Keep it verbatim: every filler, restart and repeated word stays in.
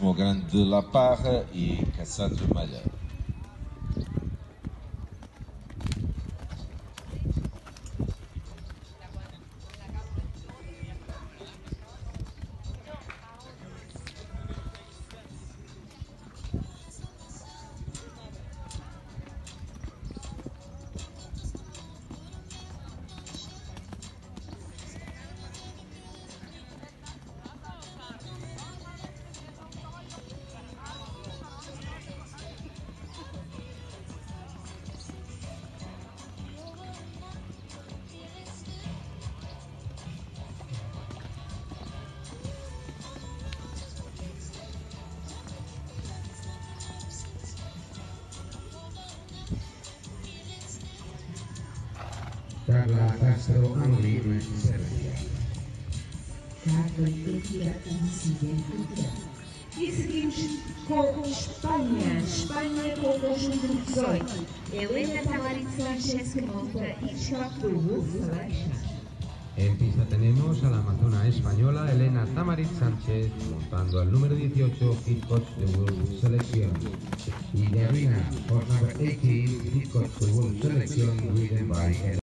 Cosmo Grande de La Parra e Cassandra Malheiro. Carla Castro Amorim, Serbia. Carla Turquia e seguimos com Espanha. Espanha com o conjunto dezoito. Elena Tamarit Sánchez que monta Hitchcock do Wolf Selection. En pista tenemos a la amazona española Elena Tamarit Sánchez montando al número dieciocho Hitchcock de Wolf Selection. Y de arena, por number eighteen Hitchcock de Wolf Selection, ridden by